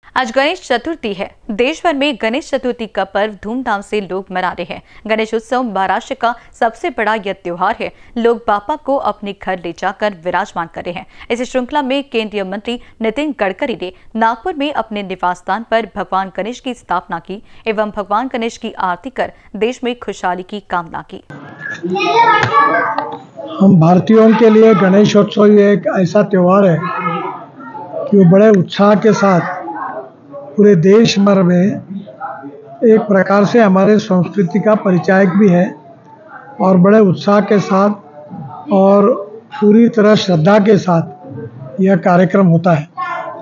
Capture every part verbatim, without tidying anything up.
आज गणेश चतुर्थी है। देश भर में गणेश चतुर्थी का पर्व धूमधाम से लोग मना रहे हैं। गणेश उत्सव महाराष्ट्र का सबसे बड़ा यह त्योहार है। लोग बापा को अपने घर ले जाकर विराजमान कर रहे हैं। इस श्रृंखला में केंद्रीय मंत्री नितिन गडकरी ने नागपुर में अपने निवास स्थान पर भगवान गणेश की स्थापना की एवं भगवान गणेश की आरती कर देश में खुशहाली की कामना की। हम भारतीयों के लिए गणेशोत्सव एक ऐसा त्यौहार है कि वो बड़े उत्साह के साथ पूरे देश भर में एक प्रकार से हमारे संस्कृति का परिचायक भी है और बड़े उत्साह के साथ और पूरी तरह श्रद्धा के साथ यह कार्यक्रम होता है।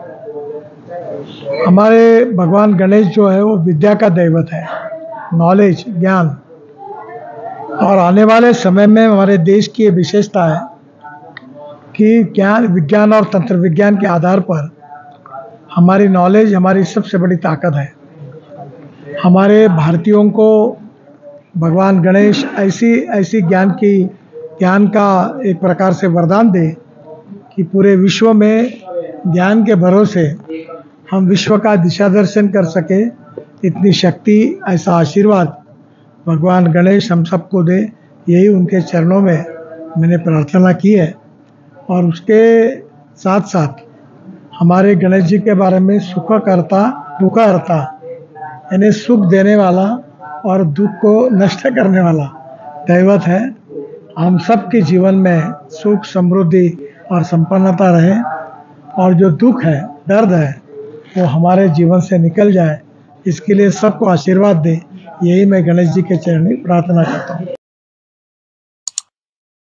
हमारे भगवान गणेश जो है वो विद्या का दैवत है, नॉलेज, ज्ञान, और आने वाले समय में हमारे देश की ये विशेषता है कि ज्ञान, विज्ञान और तंत्र विज्ञान के आधार पर हमारी नॉलेज हमारी सबसे बड़ी ताकत है। हमारे भारतीयों को भगवान गणेश ऐसी ऐसी ज्ञान की ज्ञान का एक प्रकार से वरदान दे कि पूरे विश्व में ज्ञान के भरोसे हम विश्व का दिशा दर्शन कर सके। इतनी शक्ति, ऐसा आशीर्वाद भगवान गणेश हम सबको दे, यही उनके चरणों में मैंने प्रार्थना की है। और उसके साथ साथ हमारे गणेश जी के बारे में सुख करता दुख हरता, यानी सुख देने वाला और दुख को नष्ट करने वाला दैवत है। हम सब के जीवन में सुख, समृद्धि और संपन्नता रहे और जो दुख है, दर्द है, वो हमारे जीवन से निकल जाए, इसके लिए सबको आशीर्वाद दे, यही मैं गणेश जी के चरण में प्रार्थना करता हूँ।